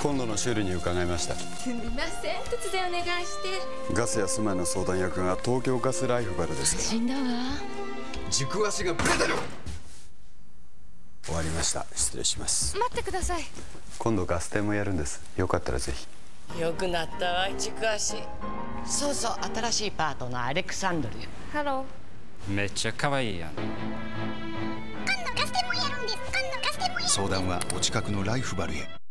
今度の修理に伺いました。 すみません、突然お願いして。 ガスや住まいの相談役が東京ガスライフバルです。 死んだわ。 軸足がブレてる。終わりました。失礼します。 待ってください。 今度ガス店もやるんです。よかったらぜひ。 よくなったわ、軸足。 そうそう、新しいパートナーアレクサンドルよ。 ハロー。めっちゃ可愛いやん。 今度ガス店もやるんです。今度ガス店もやるんです。 相談はお近くのライフバルへ。